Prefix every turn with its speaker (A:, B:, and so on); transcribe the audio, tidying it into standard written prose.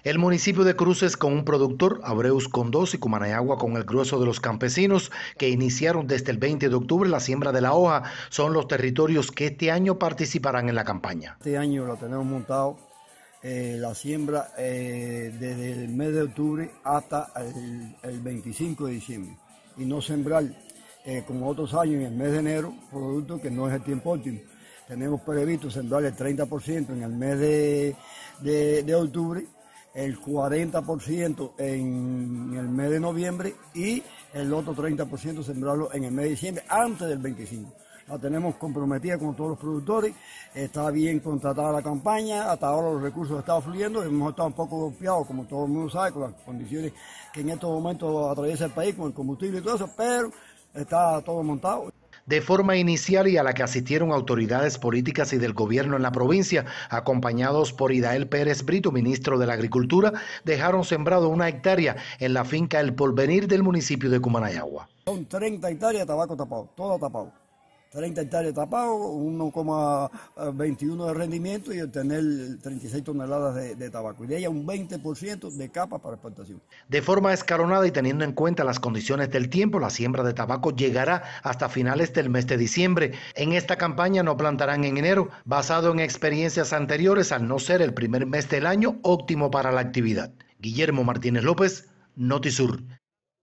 A: El municipio de Cruces con un productor, Abreus con dos y Cumanayagua con el grueso de los campesinos que iniciaron desde el 20 de octubre la siembra de la hoja, son los territorios que este año participarán en la campaña.
B: Este año lo tenemos montado la siembra desde el mes de octubre hasta el 25 de diciembre y no sembrar como otros años en el mes de enero, producto que no es el tiempo óptimo. Tenemos previsto sembrar el 30% en el mes de octubre, el 40% en el mes de noviembre y el otro 30% sembrarlo en el mes de diciembre antes del 25. La tenemos comprometida con todos los productores, está bien contratada la campaña, hasta ahora los recursos están fluyendo, hemos estado un poco golpeados, como todo el mundo sabe, con las condiciones que en estos momentos atraviesa el país, con el combustible y todo eso, pero está todo montado.
A: De forma inicial y a la que asistieron autoridades políticas y del gobierno en la provincia, acompañados por Idael Pérez Brito, ministro de la Agricultura, dejaron sembrado 1 hectárea en la finca El Porvenir del municipio de Cumanayagua.
B: Son 30 hectáreas de tabaco tapado, todo tapado. 30 hectáreas tapado, 1,21 de rendimiento y obtener 36 toneladas de tabaco. Y de ella un 20% de capa para exportación.
A: De forma escalonada y teniendo en cuenta las condiciones del tiempo, la siembra de tabaco llegará hasta finales del mes de diciembre. En esta campaña no plantarán en enero, basado en experiencias anteriores al no ser el primer mes del año óptimo para la actividad. Guillermo Martínez López, Notisur.